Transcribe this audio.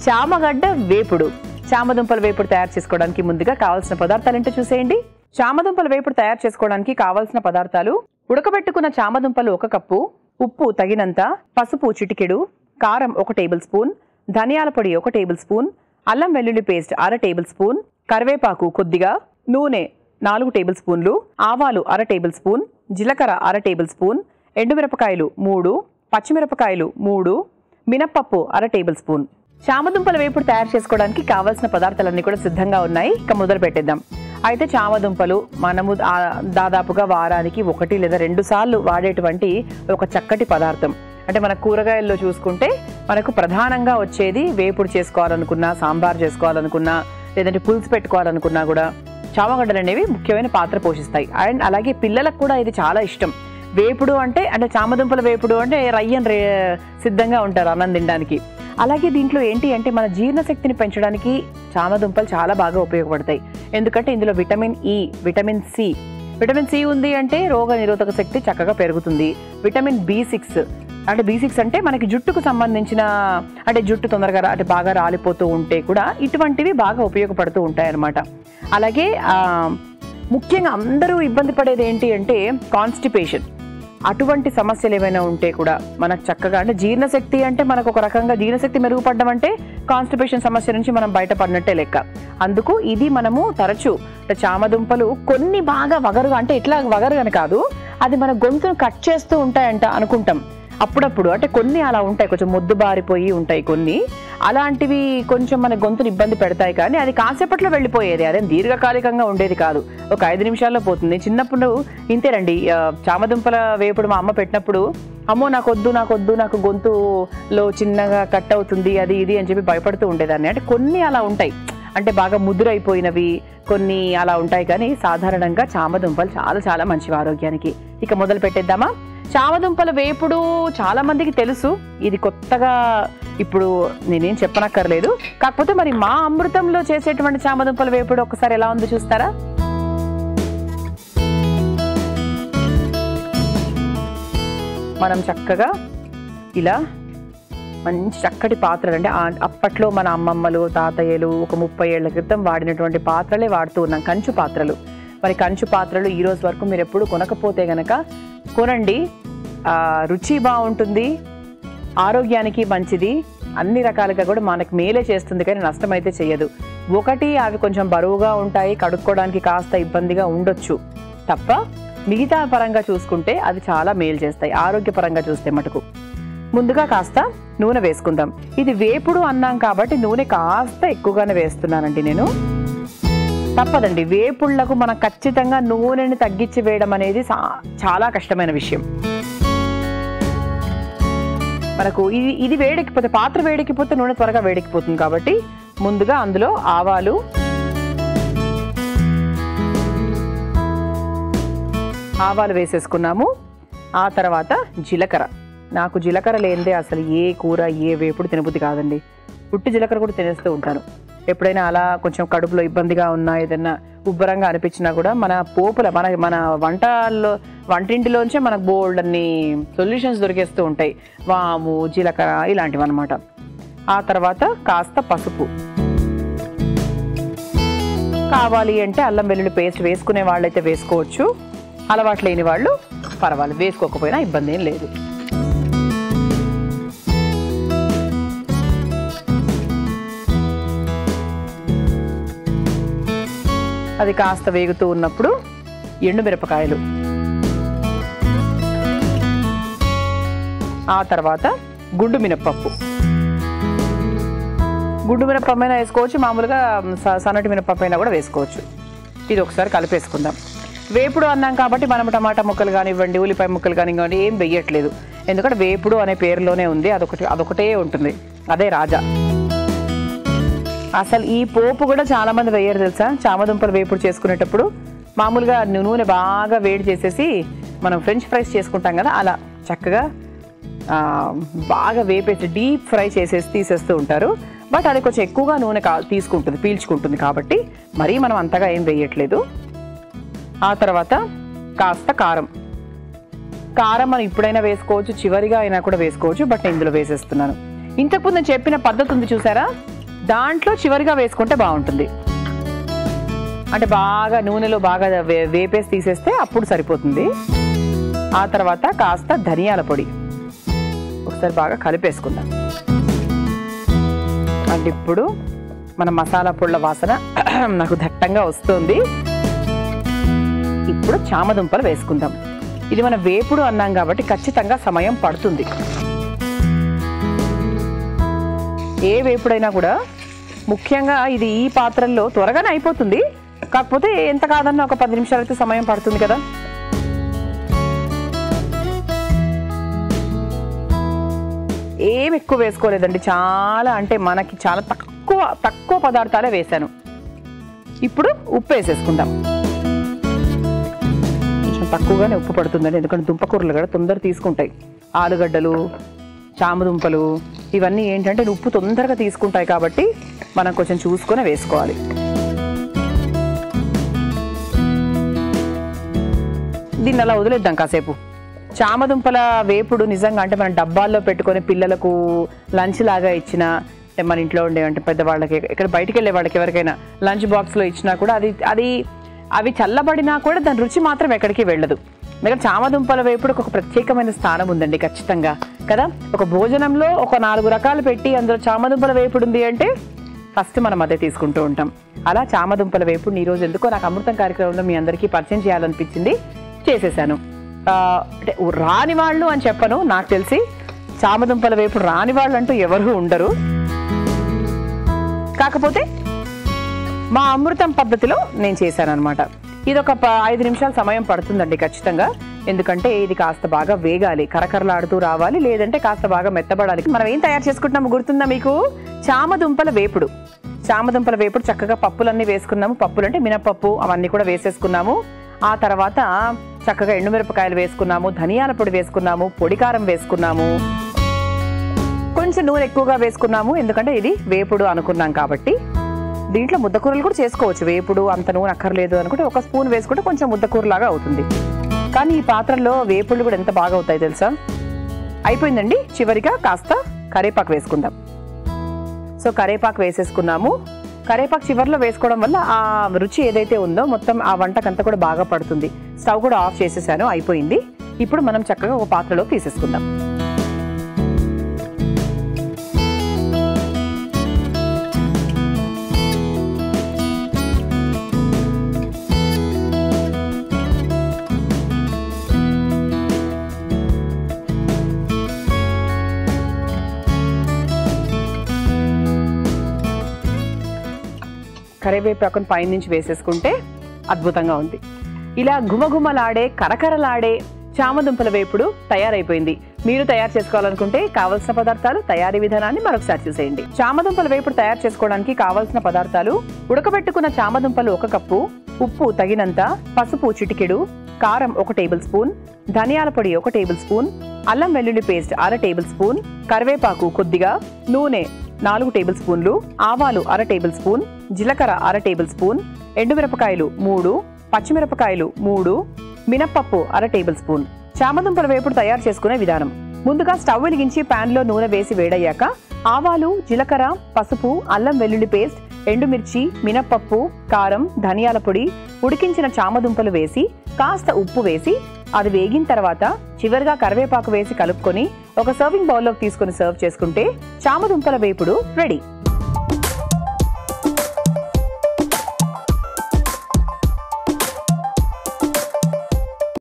చామగడ్డ వేపుడు. చామదుంపల వేపుడు తయారు చేసుకోవడానికి ముందుగా కావాల్సిన పదార్థాలు ఏంటో చూసేయండి. చామదుంపల వేపుడు తయారు చేసుకోవడానికి కావాల్సిన పదార్థాలు: ఉడకబెట్టుకున్న చామదుంపలు 1 కప్పు, ఉప్పు తగినంత, పసుపు చిటికెడు, కారం 1 టేబుల్ స్పూన్, ధనియాల పొడి 1 టేబుల్ స్పూన్, అల్లం వెల్లుల్లి పేస్ట్ 1/2 టేబుల్ స్పూన్, కరివేపాకు కొద్దిగా, నూనె 4 టేబుల్ స్పూన్లు, ఆవాలు 1/2 టేబుల్ స్పూన్, జీలకర్ర 1/2 టేబుల్ స్పూన్, ఎండుమిరపకాయలు 3, పచ్చిమిరపకాయలు 3, మినప్పప్పు 1/2 టేబుల్ స్పూన్. చామదుంపల వేపుడు తయారు చేసుకోవడానికి కావాల్సిన పదార్థాలన్నీ కూడా సిద్ధంగా ఉన్నాయి. ఇక మొదలు పెట్టేద్దాం. అయితే చామదుంపలు మనము దాదాపుగా వారానికి 1 లేదా 2 సార్లు వాడేటువంటి ఒక చక్కటి పదార్థం. అంటే మన కూరగాయల్లో చూసుకుంటే మనకు ప్రధానంగా వచ్చేది వేపుడు చేసుకోవాలనుకున్నా, సాంబార్ చేసుకోవాలనుకున్నా, లేదంటే పులుసు పెట్టుకోవాలనుకున్నా కూడా చామగడ్డలు అనేవి ముఖ్యమైన పాత్ర పోషిస్తాయి. అండ్ అలాగే పిల్లలకు కూడా ఇది చాలా ఇష్టం. వేపుడు అంటే చామదుంపల వేపుడు అంటే రయ్యని సిద్ధంగా ఉంటారు అన్నం తినడానికి. అలాగే దీంట్లో ఏంటి అంటే మన జీర్ణశక్తిని పెంచడానికి చామదుంపలు చాలా బాగా ఉపయోగపడతాయి. ఎందుకంటే ఇందులో విటమిన్ ఈ, విటమిన్ సి ఉంది అంటే రోగ నిరోధక శక్తి చక్కగా పెరుగుతుంది. విటమిన్ B6 అంటే B6 అంటే మనకి జుట్టుకు సంబంధించిన, అంటే జుట్టు తొందరగా బాగా రాలిపోతూ ఉంటే కూడా ఇటువంటివి బాగా ఉపయోగపడుతూ ఉంటాయి అన్నమాట. అలాగే ముఖ్యంగా అందరూ ఇబ్బంది పడేది ఏంటి అంటే కాన్స్టిపేషన్. అటువంటి సమస్యలు ఏమైనా ఉంటే కూడా మనకు చక్కగా, అంటే జీర్ణశక్తి అంటే మనకు ఒక రకంగా జీర్ణశక్తి మెరుగుపడడం అంటే కాన్స్టిపేషన్ సమస్య నుంచి మనం బయటపడినట్టే లెక్క. అందుకు ఇది మనము తరచూ చామదుంపలు కొన్ని బాగా వగరుగా, అంటే ఇట్లా వగరుగాని కాదు, అది మన గొంతును కట్ చేస్తూ ఉంటాయంట అనుకుంటాం అప్పుడప్పుడు. అంటే కొన్ని అలా ఉంటాయి, కొంచెం మొద్దు బారిపోయి ఉంటాయి కొన్ని. అలాంటివి కొంచెం మన గొంతుని ఇబ్బంది పెడతాయి, కానీ అది కాసేపట్లో వెళ్ళిపోయేది, అదేం దీర్ఘకాలికంగా ఉండేది కాదు, ఒక 5 నిమిషాల్లో పోతుంది. చిన్నప్పుడు ఇంతేనండి, చామదుంపల వేపుడు మా అమ్మ పెట్టినప్పుడు, అమ్మో నాకొద్దు నాకు గొంతులో చిన్నగా కట్ అవుతుంది అది ఇది అని చెప్పి భయపడుతూ ఉండేదాన్ని. అంటే కొన్ని అలా ఉంటాయి, అంటే బాగా ముదురైపోయినవి కొన్ని అలా ఉంటాయి, కానీ సాధారణంగా చామదుంపలు చాలా చాలా మంచివి ఆరోగ్యానికి. ఇక మొదలు పెట్టేద్దామా? చామదుంపల వేపుడు చాలా మందికి తెలుసు, ఇది కొత్తగా ఇప్పుడు నేనేం చెప్పనక్కర్లేదు. కాకపోతే మరి మా అమృతంలో చేసేటువంటి చామదుంపల వేపుడు ఒకసారి ఎలా ఉందో చూస్తారా? మనం చక్కగా ఇలా మంచి చక్కటి పాత్రలు, అంటే అప్పట్లో మన అమ్మమ్మలు తాతయ్యలు ఒక 30 ఏళ్ల క్రితం వాడినటువంటి పాత్రలే వాడుతూ ఉన్నాం, కంచు పాత్రలు. మరి కంచు పాత్రలు ఈ రోజు వరకు మీరు ఎప్పుడు కొనకపోతే గనక కొనండి. రుచి బాగుంటుంది, ఆరోగ్యానికి మంచిది, అన్ని రకాలుగా కూడా మనకు మేలే చేస్తుంది, కానీ నష్టం అయితే చేయదు. ఒకటి, అవి కొంచెం బరువుగా ఉంటాయి, కడుక్కోవడానికి కాస్త ఇబ్బందిగా ఉండొచ్చు తప్ప మిగతా పరంగా చూసుకుంటే అవి చాలా మేలు చేస్తాయి, ఆరోగ్యపరంగా చూస్తే మటుకు. ముందుగా కాస్త నూనె వేసుకుందాం. ఇది వేపుడు అన్నాం కాబట్టి నూనె కాస్త ఎక్కువగానే వేస్తున్నానండి నేను. తప్పదండి, వేపుళ్లకు మనం ఖచ్చితంగా నూనెని తగ్గించి వేయడం అనేది చాలా కష్టమైన విషయం. మనకు ఇది వేడెక్కిపోతే, పాత్ర వేడెక్కిపోతే నూనె త్వరగా వేడెక్కిపోతుంది. కాబట్టి ముందుగా అందులో ఆవాలు వేసేసుకున్నాము. ఆ తర్వాత జీలకర్ర. నాకు జీలకర్ర లేనిదే అసలు ఏ కూర ఏ వేపుడు తినబుద్ధి కాదండి. పుట్టి జీలకర్ర కూడా తినేస్తూ ఉంటాను. ఎప్పుడైనా అలా కొంచెం కడుపులో ఇబ్బందిగా ఉన్నా, ఏదైనా ఉబ్బరంగా అనిపించినా కూడా మన పోపుల మన వంటింటిలోంచే మనకు బోల్డ్ అన్ని సొల్యూషన్స్ దొరికేస్తూ ఉంటాయి, వాము జీలకర్ర ఇలాంటివి అన్నమాట. ఆ తర్వాత కాస్త పసుపు. కావాలి అంటే అల్లం వెల్లుల్లి పేస్ట్ వేసుకునే వాళ్ళైతే వేసుకోవచ్చు, అలవాటు లేని వాళ్ళు పర్వాలేదు, వేసుకోకపోయినా ఇబ్బంది ఏం లేదు. అది కాస్త వేగుతూ ఉన్నప్పుడు ఎండుమిరపకాయలు, ఆ తర్వాత గుండు మినప్పప్పు. గుండు మినప్పప్పు అయినా వేసుకోవచ్చు, మామూలుగా సన్నటి మినప్పప్పు అయినా కూడా వేసుకోవచ్చు. ఇది ఒకసారి కలిపేసుకుందాం. వేపుడు అన్నాం కాబట్టి మనం టమాటా ముక్కలు కానివ్వండి, ఉల్లిపాయ ముక్కలు కానివ్వండి ఏం వేయట్లేదు, ఎందుకంటే వేపుడు అనే పేరులోనే ఉంది, అదొకటే ఉంటుంది, అదే రాజా. అసలు ఈ పోపు కూడా చాలా మంది వేయరు తెలుసా. చామదుంపలు వేపుడు చేసుకునేటప్పుడు మామూలుగా నూనె బాగా వేడి చేసేసి మనం ఫ్రెంచ్ ఫ్రైస్ చేసుకుంటాం కదా, అలా చక్కగా బాగా వేపేసి డీప్ ఫ్రై చేసేసి తీసేస్తూ ఉంటారు. బట్ అది కొంచెం ఎక్కువగా నూనె పీల్చుకుంటుంది కాబట్టి మరీ మనం అంతగా ఏం వేయట్లేదు. ఆ తర్వాత కాస్త కారం మనం ఇప్పుడైనా వేసుకోవచ్చు, చివరిగా అయినా కూడా వేసుకోవచ్చు, బట్ నేను ఇందులో వేసేస్తున్నాను. ఇంతకుముందు నేను చెప్పిన పద్ధతి ఉంది చూసారా, దాంట్లో చివరిగా వేసుకుంటే బాగుంటుంది. అంటే బాగా నూనెలో బాగా వేపేసి తీసేస్తే అప్పుడు సరిపోతుంది. ఆ తర్వాత కాస్త ధనియాల పొడి ఒకసారి బాగా కలిపేసుకుందాం. అంటే ఇప్పుడు మన మసాలా పొళ్ళ వాసన నాకు దట్టంగా వస్తుంది. ఇప్పుడు చామదుంపలు వేసుకుందాం. ఇది మన వేపుడు అన్నాం కాబట్టి ఖచ్చితంగా సమయం పడుతుంది. ఏ వేపుడైనా కూడా ముఖ్యంగా ఇది ఈ పాత్రల్లో త్వరగానే అయిపోతుంది. కాకపోతే ఎంత కాదన్నా ఒక 10 నిమిషాలు అయితే సమయం పడుతుంది కదా. ఏం ఎక్కువ వేసుకోలేదండి, చాలా అంటే మనకి చాలా తక్కువ పదార్థాలే వేసాను. ఇప్పుడు ఉప్పు వేసేసుకుందాం. కొంచెం తక్కువగానే ఉప్పు పడుతుందండి, ఎందుకంటే దుంపకూరలు కూడా తొందరగా తీసుకుంటాయి. ఆలుగడ్డలు, చామదుంపలు ఇవన్నీ ఏంటంటే ఉప్పు తొందరగా తీసుకుంటాయి కాబట్టి మనం కొంచెం చూసుకొని వేసుకోవాలి. దీన్ని అలా వదిలేద్దాం కాసేపు. చామదుంపల వేపుడు నిజంగా అంటే మనం డబ్బాల్లో పెట్టుకొని పిల్లలకు లంచ్ లాగా ఇచ్చిన, మన ఇంట్లో ఉండే అంటే పెద్దవాళ్ళకి, ఇక్కడ బయటికి వెళ్ళే వాళ్ళకి ఎవరికైనా లంచ్ బాక్స్లో ఇచ్చినా కూడా అవి చల్లబడినా కూడా దాని రుచి మాత్రం ఎక్కడికి వెళ్ళదు. ఎందుకంటే చామదుంపల వేపుడుకు ఒక ప్రత్యేకమైన స్థానం ఉందండి ఖచ్చితంగా కదా. ఒక భోజనంలో ఒక 4 రకాలు పెట్టి అందులో చామదుంపల వేపుడు ఉంది అంటే ఫస్ట్ మనం అదే తీసుకుంటూ ఉంటాం. అలా చామదుంపల వేపుడు ఈరోజు ఎందుకో నాకు అమృతం కార్యక్రమంలో మీ అందరికీ పరిచయం చేయాలనిపించింది, చేసేసాను. అంటే రాని వాళ్ళు అని చెప్పను, నాకు తెలిసి చామదుంపల వేపుడు రాని వాళ్ళు అంటూ ఎవరు ఉండరు. కాకపోతే మా అమృతం పద్ధతిలో నేను చేశాను అనమాట. ఇది ఒక 5 నిమిషాల సమయం పడుతుందండి ఖచ్చితంగా. ఎందుకంటే ఇది కాస్త బాగా వేగాలి, కరకరలాడుతూ రావాలి, లేదంటే కాస్త బాగా మెత్తబడాలి. మనం ఏం తయారు చేసుకుంటున్నాము గుర్తుందా మీకు? చామదుంపల వేపుడు. చామదుంపల వేపుడు చక్కగా పప్పులన్నీ వేసుకున్నాము. పప్పులు అంటే మినపప్పు అవన్నీ కూడా వేసేసుకున్నాము. ఆ తర్వాత చక్కగా ఎండుమిరపకాయలు వేసుకున్నాము, ధనియాల పొడి వేసుకున్నాము, పొడికారం వేసుకున్నాము, కొంచెం నూనె ఎక్కువగా వేసుకున్నాము. ఎందుకంటే ఇది వేపుడు అనుకున్నాం కాబట్టి. దీంట్లో ముద్దకూరలు కూడా చేసుకోవచ్చు. వేపుడు అంత నూనె అక్కర్లేదు అనుకుంటే 1 స్పూన్ వేసుకుంటే కొంచెం ముద్దకూరలాగా అవుతుంది. కానీ ఈ పాత్రలో వేపుళ్ళు కూడా ఎంత బాగా అవుతాయి తెలుసా. అయిపోయిందండి. చివరిగా కాస్త కరేపాకు వేసుకుందాం. సో కరేపాకు వేసేసుకున్నాము. కరేపాకు చివరిలో వేసుకోవడం వల్ల ఆ రుచి ఏదైతే ఉందో మొత్తం ఆ వంటకంతా కూడా బాగా పడుతుంది. స్టవ్ కూడా ఆఫ్ చేసేసాను, అయిపోయింది. ఇప్పుడు మనం చక్కగా ఒక పాత్రలో తీసేసుకుందాం. కరివేపాకును పైనుంచి వేసేసుకుంటే అద్భుతంగా ఉంది. ఇలా గుమగుమలాడే కరకరలాడే చామదుంపల వేపుడు తయారైపోయింది. మీరు తయారు చేసుకోవాలనుకుంటే కావలసిన పదార్థాలు, తయారీ విధానాన్ని మరొకసారి చూసేయండి. చామదుంపల వేపుడు తయారు చేసుకోవడానికి కావలసిన పదార్థాలు: ఉడకబెట్టుకున్న చామదుంపలు 1 కప్పు, ఉప్పు తగినంత, పసుపు చిటికెడు, కారం 1 టేబుల్ స్పూన్, ధనియాల పొడి 1 టేబుల్ స్పూన్, అల్లం వెల్లుల్లి పేస్ట్ 1/2 టేబుల్ స్పూన్, కరివేపాకు కొద్దిగా, నూనె 4 టేబుల్ స్పూన్లు, ఆవాలు 1/2 టేబుల్ స్పూన్, జీలకర్ర 1/2 టేబుల్ స్పూన్, ఎండుమిరపకాయలు 3, పచ్చిమిరపకాయలు 3, మినప్పప్పు 1/2 టేబుల్ స్పూన్. చామదుంపల వేపుడు తయారు చేసుకునే విధానం: ముందుగా స్టవ్ వెలిగించి ప్యాన్ లో నూనె వేసి వేడయ్యాక ఆవాలు, జీలకర్ర, పసుపు, అల్లం వెల్లుల్లి పేస్ట్, ఎండుమిర్చి, మినప్పప్పు, కారం, ధనియాల పొడి, ఉడికించిన చామదుంపలు వేసి కాస్త ఉప్పు వేసి అది వేగిన తర్వాత చివరిగా కరివేపాకు వేసి కలుపుకొని ఒక సర్వింగ్ బౌల్లోకి తీసుకొని సర్వ్ చేసుకుంటే చామదుంపల వేపుడు రెడీ.